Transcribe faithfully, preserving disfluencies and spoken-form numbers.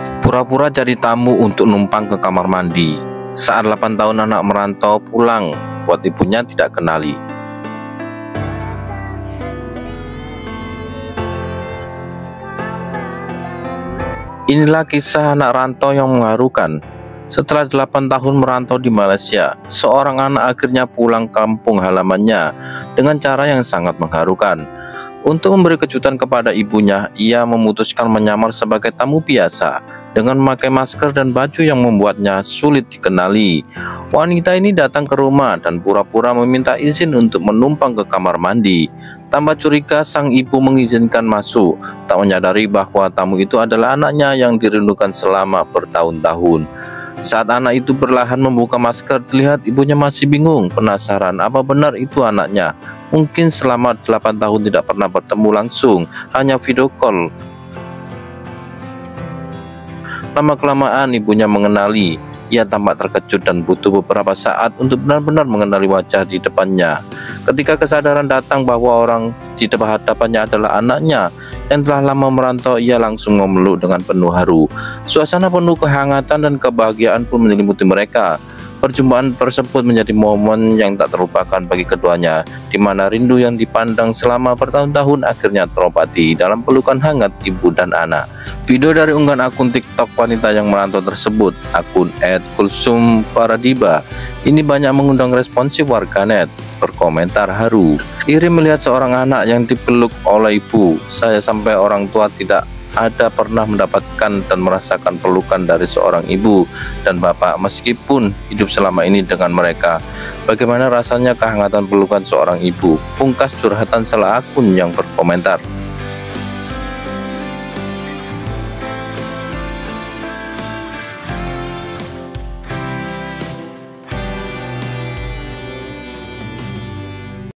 Pura-pura jadi tamu untuk numpang ke kamar mandi. Saat delapan tahun anak merantau pulang, buat ibunya tidak kenali. Inilah kisah anak rantau yang mengharukan. Setelah delapan tahun merantau di Malaysia, seorang anak akhirnya pulang kampung halamannya dengan cara yang sangat mengharukan. Untuk memberi kejutan kepada ibunya, ia memutuskan menyamar sebagai tamu biasa dengan memakai masker dan baju yang membuatnya sulit dikenali. Wanita ini datang ke rumah dan pura-pura meminta izin untuk menumpang ke kamar mandi. Tanpa curiga, sang ibu mengizinkan masuk, tak menyadari bahwa tamu itu adalah anaknya yang dirindukan selama bertahun-tahun. Saat anak itu perlahan membuka masker, terlihat ibunya masih bingung, penasaran apa benar itu anaknya. Mungkin selama delapan tahun tidak pernah bertemu langsung, hanya video call. Lama-kelamaan ibunya mengenali. Ia tampak terkejut dan butuh beberapa saat untuk benar-benar mengenali wajah di depannya. Ketika kesadaran datang bahwa orang di depan hadapannya adalah anaknya yang telah lama merantau, ia langsung memeluk dengan penuh haru. Suasana penuh kehangatan dan kebahagiaan pun menyelimuti mereka. Perjumpaan tersebut menjadi momen yang tak terlupakan bagi keduanya, di mana rindu yang dipandang selama bertahun-tahun akhirnya terobati dalam pelukan hangat ibu dan anak. Video dari unggahan akun TikTok wanita yang merantau tersebut, akun et kulsum faradiba, ini banyak mengundang responsif warganet, berkomentar haru. Iri melihat seorang anak yang dipeluk oleh ibu. Saya sampai orang tua tidak ada pernah mendapatkan dan merasakan pelukan dari seorang ibu dan bapak meskipun hidup selama ini dengan mereka. Bagaimana rasanya kehangatan pelukan seorang ibu? Pungkas curhatan salah akun yang berkomentar.